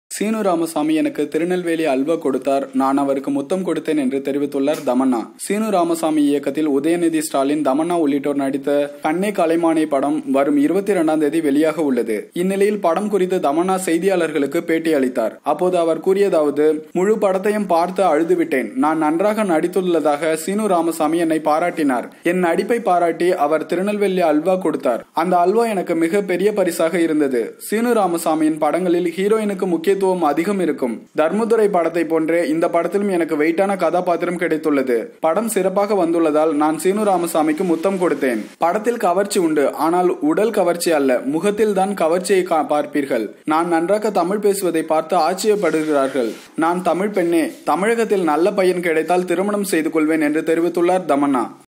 சீனு ராமசாமி எனக்கு திருநெல்வேலி அல்வா கொடுத்தார், நான் அவருக்கு முத்தம் கொடுத்தேன் என்று தெரிவித்துள்ளார் தமன்னா. சீனு ராமசாமி இயக்கத்தில் உதயநிதி ஸ்டாலின், தமன்னா உள்ளிட்டோர் நடித்த கண்ணே கலைமானே படம் வரும் 22ஆம் தேதி வெளியாக உள்ளது. இந்நிலையில் படம் குறித்து தமன்னா செய்தியாளர்களுக்கு பேட்டி அளித்தார். அப்போது அவர் கூறியதாவது: முழு படத்தையும் பார்த்து அழுதுவிட்டேன். நான் நன்றாக நடித்துள்ளதாக சீனு ராமசாமி என்னை பாராட்டினார். என் நடிப்பை பாராட்டி அவர் திருநெல்வேலி அல்வா கொடுத்தார். அந்த அல்வா எனக்கு மிக பெரிய பரிசாக இருந்தது. சீனு ராமசாமியின் படங்களில் ஹீரோயினுக்கு முக்கியத்துவம் அதிகம் இருக்கும். தர்மதுரை படத்தை போன்றே இந்த படத்திலும் எனக்கு வெயிட்டான கதாபாத்திரம் கிடைத்துள்ளது. படம் சிறப்பாக வந்துள்ளதால் நான் சீனு ராமசாமிக்கு முத்தம் கொடுத்தேன். படத்தில் கவர்ச்சி உண்டு, ஆனால் உடல் கவர்ச்சி அல்ல, முகத்தில் தான் கவர்ச்சியை பார்ப்பீர்கள். நான் நன்றாக தமிழ் பேசுவதை பார்த்து ஆச்சரியப்படுகிறார்கள். நான் தமிழ் பெண்ணே, தமிழகத்தில் நல்ல பையன் கிடைத்தால் திருமணம் செய்து கொள்வேன் என்று தெரிவித்துள்ளார் தமன்னா.